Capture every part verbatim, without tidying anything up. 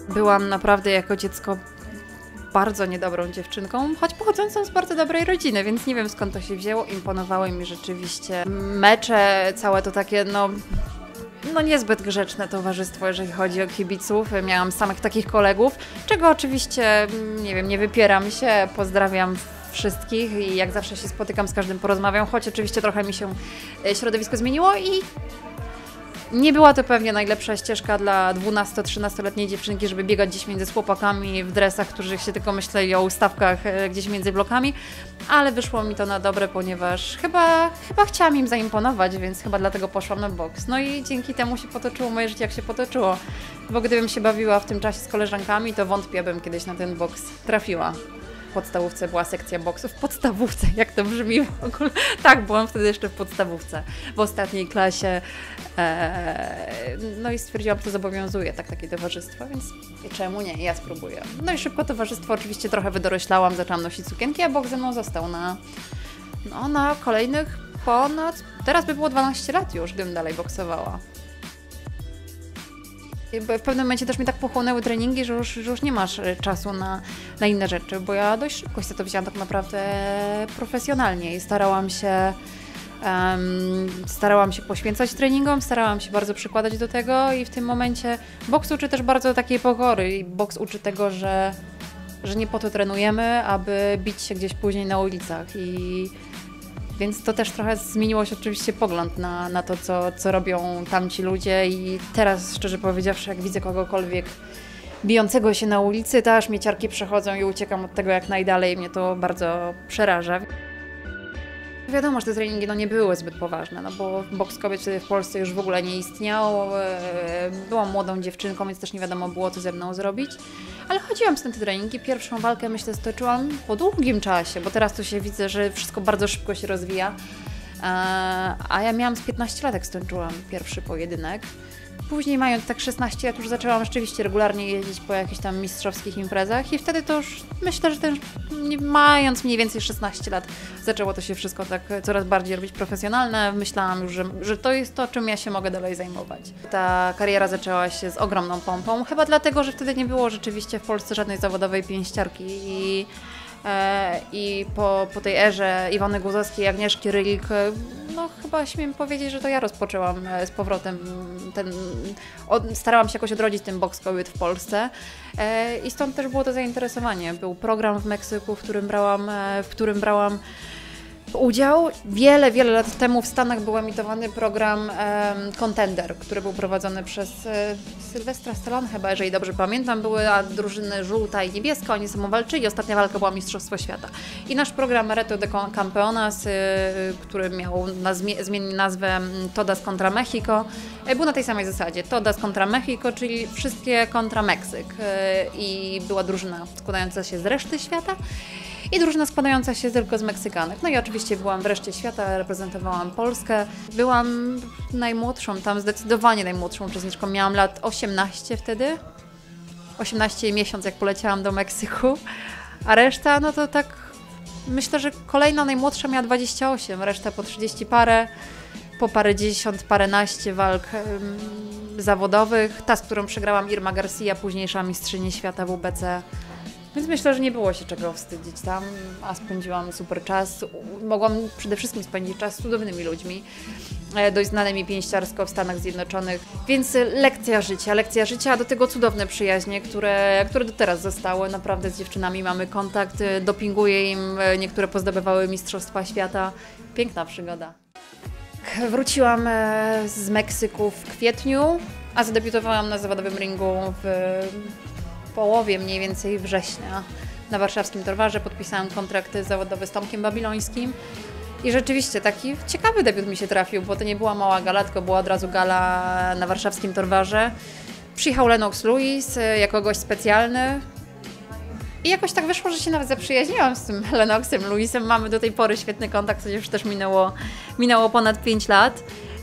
Byłam naprawdę jako dziecko bardzo niedobrą dziewczynką, choć pochodzącą z bardzo dobrej rodziny, więc nie wiem skąd to się wzięło. Imponowały mi rzeczywiście mecze, całe to takie, no, no niezbyt grzeczne towarzystwo, jeżeli chodzi o kibiców. Miałam samych takich kolegów, czego oczywiście, nie wiem, nie wypieram się, pozdrawiam wszystkich i jak zawsze się spotykam z każdym, porozmawiam, choć oczywiście trochę mi się środowisko zmieniło i nie była to pewnie najlepsza ścieżka dla dwunasto-trzynastoletniej dziewczynki, żeby biegać gdzieś między chłopakami w dresach, którzy się tylko myśleli o ustawkach gdzieś między blokami, ale wyszło mi to na dobre, ponieważ chyba, chyba chciałam im zaimponować, więc chyba dlatego poszłam na boks. No i dzięki temu się potoczyło moje życie, jak się potoczyło, bo gdybym się bawiła w tym czasie z koleżankami, to wątpię, bym kiedyś na ten boks trafiła. W podstawówce była sekcja boksu. W podstawówce, jak to brzmi w ogóle. Tak, byłam wtedy jeszcze w podstawówce, w ostatniej klasie. Eee, no i stwierdziłam, że to zobowiązuje, tak, takie towarzystwo, więc czemu nie? Ja spróbuję. No i szybko towarzystwo, oczywiście trochę wydoroślałam, zaczęłam nosić sukienki, a boks ze mną został na, no, na kolejnych ponad, teraz by było dwanaście lat już, gdybym dalej boksowała. W pewnym momencie też mi tak pochłonęły treningi, że już, że już nie masz czasu na, na inne rzeczy, bo ja dość szybko się to wzięłam tak naprawdę profesjonalnie i starałam się, um, starałam się poświęcać treningom, starałam się bardzo przykładać do tego i w tym momencie boks uczy też bardzo takiej pokory i boks uczy tego, że, że nie po to trenujemy, aby bić się gdzieś później na ulicach i więc to też trochę zmieniło się oczywiście pogląd na, na to, co, co robią tamci ludzie i teraz, szczerze powiedziawszy, jak widzę kogokolwiek bijącego się na ulicy, to aż mnie ciarki przechodzą i uciekam od tego jak najdalej. Mnie to bardzo przeraża. Wiadomo, że te treningi no, nie były zbyt poważne, no bo boks kobiet wtedy w Polsce już w ogóle nie istniał. Byłam młodą dziewczynką, więc też nie wiadomo było, co ze mną zrobić. Ale chodziłam z tym te treningi. Pierwszą walkę, myślę, stoczyłam po długim czasie, bo teraz to się widzę, że wszystko bardzo szybko się rozwija. A ja miałam z piętnaście lat, jak skończyłam pierwszy pojedynek. Później, mając tak szesnaście lat, już zaczęłam rzeczywiście regularnie jeździć po jakichś tam mistrzowskich imprezach i wtedy to już, myślę, że też mając mniej więcej szesnaście lat, zaczęło to się wszystko tak coraz bardziej robić profesjonalne. Myślałam już, że, że to jest to, czym ja się mogę dalej zajmować. Ta kariera zaczęła się z ogromną pompą, chyba dlatego, że wtedy nie było rzeczywiście w Polsce żadnej zawodowej pięściarki i I po, po tej erze Iwony Guzowskiej, Agnieszki Rylik, no chyba śmiem powiedzieć, że to ja rozpoczęłam z powrotem ten, od, starałam się jakoś odrodzić ten boks kobiet w Polsce i stąd też było to zainteresowanie. Był program w Meksyku, w którym brałam, w którym brałam udział. Wiele, wiele lat temu w Stanach był emitowany program um, Contender, który był prowadzony przez e, Sylwestra Stallone chyba, jeżeli dobrze pamiętam. Były drużyny żółta i niebieska, oni samo walczyli. Ostatnia walka była Mistrzostwo Świata. I nasz program Reto de Campeonas, y, który miał nazmie, zmienić nazwę Todas contra Mexico, y, był na tej samej zasadzie. Todas contra Mexico, czyli wszystkie kontra Meksyk. Y, I była drużyna składająca się z reszty świata i drużyna składająca się tylko z Meksykanek. No i oczywiście byłam w reszcie świata, reprezentowałam Polskę. Byłam najmłodszą, tam zdecydowanie najmłodszą uczestniczką. Miałam lat osiemnaście wtedy. osiemnaście miesiąc, jak poleciałam do Meksyku. A reszta, no to tak, myślę, że kolejna najmłodsza miała dwadzieścia osiem, reszta po trzydzieści parę, po parędziesiąt, paręnaście walk ym, zawodowych. Ta, z którą przegrałam, Irma Garcia, późniejsza mistrzyni świata W B C. Więc myślę, że nie było się czego wstydzić tam, a spędziłam super czas. Mogłam przede wszystkim spędzić czas z cudownymi ludźmi, dość znanymi pięściarsko w Stanach Zjednoczonych. Więc lekcja życia, lekcja życia, a do tego cudowne przyjaźnie, które, które do teraz zostały. Naprawdę z dziewczynami mamy kontakt, dopinguję im, niektóre pozdobywały Mistrzostwa Świata. Piękna przygoda. Wróciłam z Meksyku w kwietniu, a zadebiutowałam na zawodowym ringu w połowie mniej więcej września na warszawskim Torwarze. Podpisałam kontrakt zawodowy z Tomkiem Babilońskim i rzeczywiście taki ciekawy debiut mi się trafił, bo to nie była mała gala, tylko była od razu gala na warszawskim Torwarze. Przyjechał Lennox Lewis jako gość specjalny i jakoś tak wyszło, że się nawet zaprzyjaźniłam z tym Lennoxem Lewisem. Mamy do tej pory świetny kontakt, chociaż już też minęło, minęło ponad pięć lat.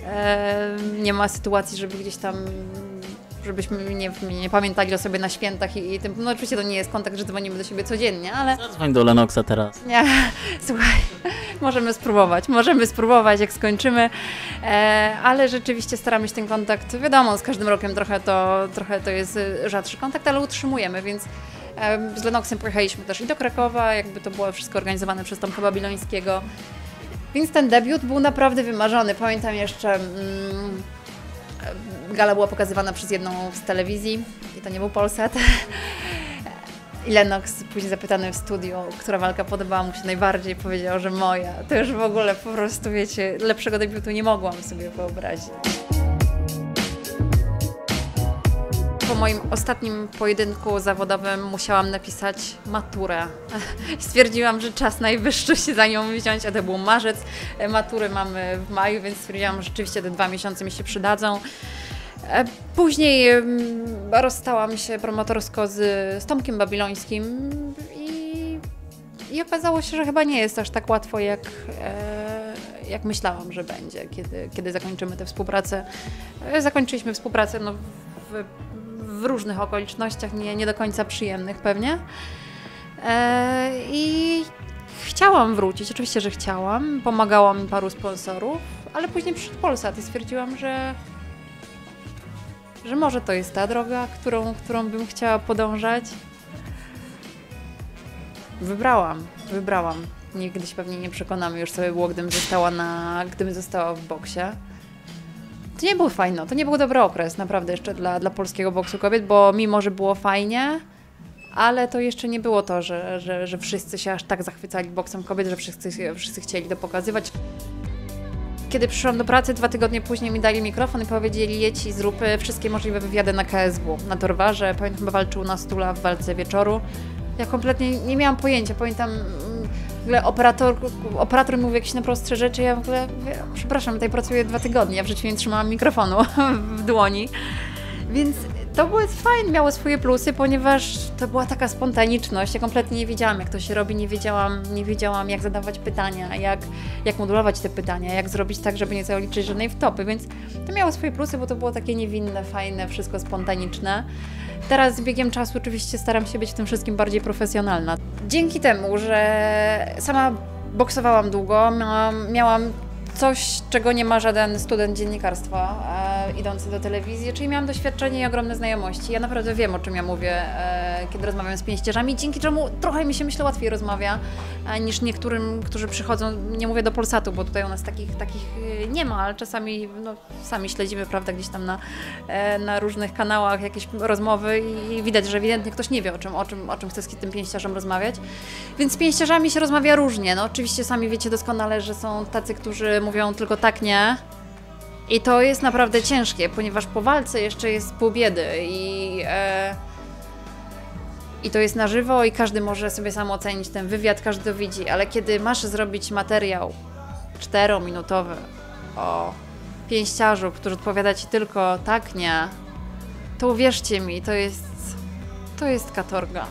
Eee, nie ma sytuacji, żeby gdzieś tam żebyśmy nie, nie pamiętali o sobie na świętach i, i tym. No oczywiście to nie jest kontakt, że dzwonimy do siebie codziennie, ale... Zadzwoń do Lennoxa teraz. Nie, słuchaj, Możemy spróbować, możemy spróbować, jak skończymy, e, ale rzeczywiście staramy się ten kontakt, wiadomo, z każdym rokiem trochę to, trochę to jest rzadszy kontakt, ale utrzymujemy, więc e, z Lennoxem pojechaliśmy też i do Krakowa, jakby to było wszystko organizowane przez Tomka Babilońskiego, więc ten debiut był naprawdę wymarzony. Pamiętam jeszcze, mm, gala była pokazywana przez jedną z telewizji i to nie był Polsat. I Lennox, później zapytany w studiu, która walka podobała mu się najbardziej, powiedział, że moja. To już w ogóle po prostu, wiecie, lepszego debiutu nie mogłam sobie wyobrazić. Po moim ostatnim pojedynku zawodowym musiałam napisać maturę. Stwierdziłam, że czas najwyższy się za nią wziąć, a to był marzec. Matury mamy w maju, więc stwierdziłam, że rzeczywiście te dwa miesiące mi się przydadzą. Później rozstałam się promotorsko z, z Tomkiem Babilońskim i, i okazało się, że chyba nie jest aż tak łatwo, jak, e, jak myślałam, że będzie, kiedy, kiedy zakończymy tę współpracę. Zakończyliśmy współpracę no, w, w różnych okolicznościach, nie, nie do końca przyjemnych pewnie. E, I chciałam wrócić, oczywiście, że chciałam. Pomagało mi paru sponsorów, ale później przyszedł Polsat i stwierdziłam, że że może to jest ta droga, którą, którą bym chciała podążać. Wybrałam, wybrałam. Nigdy się pewnie nie przekonamy, już sobie było, gdybym została, na, gdybym została w boksie. To nie było fajne, to nie był dobry okres naprawdę jeszcze dla, dla polskiego boksu kobiet, bo mimo, że było fajnie, ale to jeszcze nie było to, że, że, że wszyscy się aż tak zachwycali boksem kobiet, że wszyscy, wszyscy chcieli to pokazywać. Kiedy przyszłam do pracy, dwa tygodnie później mi dali mikrofon i powiedzieli: jedź i zrób wszystkie możliwe wywiady na K S W, na Torwarze. Pamiętam, chyba walczył na Stula w walce wieczoru. Ja kompletnie nie miałam pojęcia. Pamiętam, w ogóle operator, operator mówił jakieś najprostsze rzeczy. Ja w ogóle, przepraszam, tutaj pracuję dwa tygodnie. Ja w życiu nie trzymałam mikrofonu w dłoni. Więc to było fajne, miało swoje plusy, ponieważ to była taka spontaniczność. Ja kompletnie nie wiedziałam, jak to się robi, nie wiedziałam, nie wiedziałam jak zadawać pytania, jak, jak modulować te pytania, jak zrobić tak, żeby nie zaliczyć żadnej wtopy, więc to miało swoje plusy, bo to było takie niewinne, fajne, wszystko spontaniczne. Teraz z biegiem czasu oczywiście staram się być w tym wszystkim bardziej profesjonalna. Dzięki temu, że sama boksowałam długo, miałam, miałam coś, czego nie ma żaden student dziennikarstwa e, idący do telewizji, czyli miałam doświadczenie i ogromne znajomości. Ja naprawdę wiem, o czym ja mówię, e, kiedy rozmawiam z pięściarzami, dzięki czemu trochę mi się, myślę, łatwiej rozmawia e, niż niektórym, którzy przychodzą, nie mówię do Polsatu, bo tutaj u nas takich, takich nie ma, ale czasami no, sami śledzimy, prawda, gdzieś tam na, e, na różnych kanałach jakieś rozmowy i widać, że ewidentnie ktoś nie wie, o czym, o czym, o czym chce z tym pięściarzem rozmawiać. Więc z pięściarzami się rozmawia różnie. No, oczywiście sami wiecie doskonale, że są tacy, którzy mówią tylko tak, nie. I to jest naprawdę ciężkie, ponieważ po walce jeszcze jest pół biedy i, e, i to jest na żywo i każdy może sobie sam ocenić ten wywiad, każdy to widzi, ale kiedy masz zrobić materiał czterominutowy o pięściarzu, który odpowiada ci tylko tak, nie, to uwierzcie mi, to jest, to jest katorga.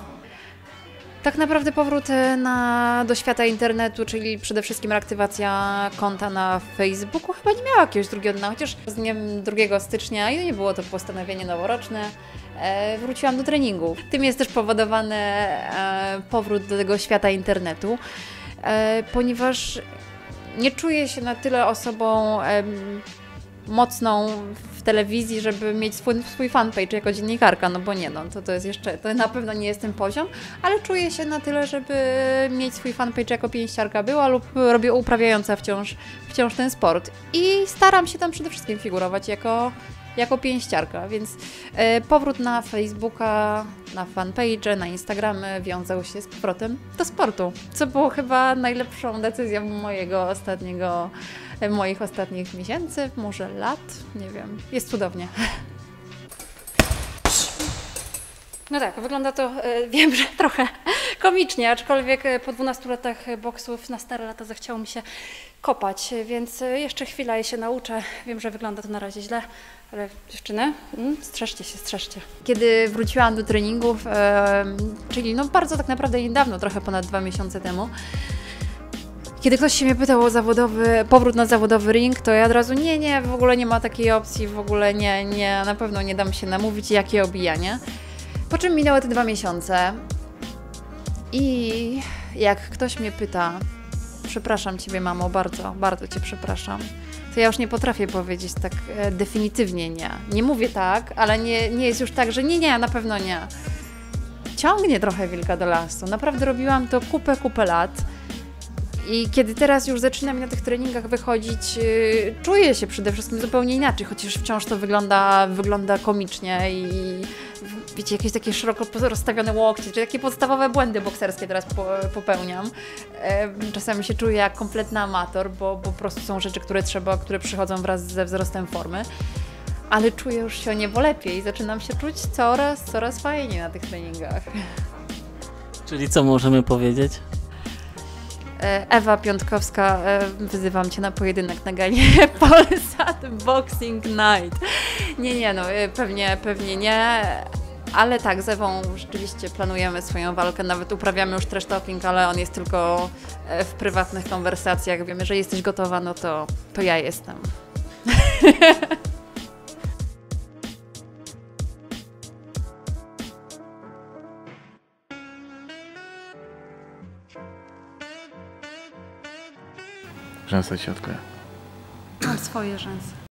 Tak naprawdę powrót na, do świata internetu, czyli przede wszystkim reaktywacja konta na Facebooku, chyba nie miała jakiegoś drugiego dna, chociaż z dniem drugiego stycznia, i nie było to postanowienie noworoczne, e, wróciłam do treningu. Tym jest też powodowany e, powrót do tego świata internetu, e, ponieważ nie czuję się na tyle osobą e, mocną w telewizji, żeby mieć swój, swój fanpage jako dziennikarka, no bo nie, no to, to jest jeszcze, to na pewno nie jest ten poziom, ale czuję się na tyle, żeby mieć swój fanpage jako pięściarka była lub robię uprawiająca wciąż, wciąż ten sport i staram się tam przede wszystkim figurować jako, jako pięściarka, więc e, powrót na Facebooka, na fanpage, na Instagramy wiązał się z powrotem do sportu, co było chyba najlepszą decyzją mojego ostatniego moich ostatnich miesięcy, może lat, nie wiem, jest cudownie. No tak, wygląda to, wiem, że trochę komicznie, aczkolwiek po dwunastu latach boksów na stare lata zachciało mi się kopać, więc jeszcze chwila i się nauczę. Wiem, że wygląda to na razie źle, ale dziewczyny, mm, strzeżcie się, strzeżcie. Kiedy wróciłam do treningów, e, czyli no bardzo tak naprawdę niedawno, trochę ponad dwa miesiące temu, kiedy ktoś się mnie pytał o zawodowy, powrót na zawodowy ring, to ja od razu nie, nie, w ogóle nie ma takiej opcji, w ogóle nie, nie, na pewno nie dam się namówić, jakie obijanie. Po czym minęły te dwa miesiące i jak ktoś mnie pyta, Przepraszam Ciebie, mamo, bardzo, bardzo Cię przepraszam. To ja już nie potrafię powiedzieć tak e, definitywnie nie. Nie mówię tak, ale nie, nie jest już tak, że nie, nie, na pewno nie. Ciągnie trochę wilka do lasu. Naprawdę robiłam to kupę, kupę lat. I kiedy teraz już zaczyna mi na tych treningach wychodzić, yy, czuję się przede wszystkim zupełnie inaczej, chociaż wciąż to wygląda, wygląda komicznie i wiecie, jakieś takie szeroko rozstawione łokcie, czy takie podstawowe błędy bokserskie teraz po, popełniam. Yy, czasami się czuję jak kompletny amator, bo, bo po prostu są rzeczy, które trzeba, które przychodzą wraz ze wzrostem formy. Ale czuję już się o niebo lepiej i zaczynam się czuć coraz, coraz fajniej na tych treningach. Czyli co możemy powiedzieć? Ewa Piątkowska, wyzywam Cię na pojedynek na gali Polsat Boxing Night. Nie, nie, no pewnie, pewnie nie, ale tak, z Ewą rzeczywiście planujemy swoją walkę, nawet uprawiamy już trash talking, ale on jest tylko w prywatnych konwersacjach. Wiemy, że jesteś gotowa, no to, to ja jestem. Rzęsy ciotkę. Mam swoje rzęsy.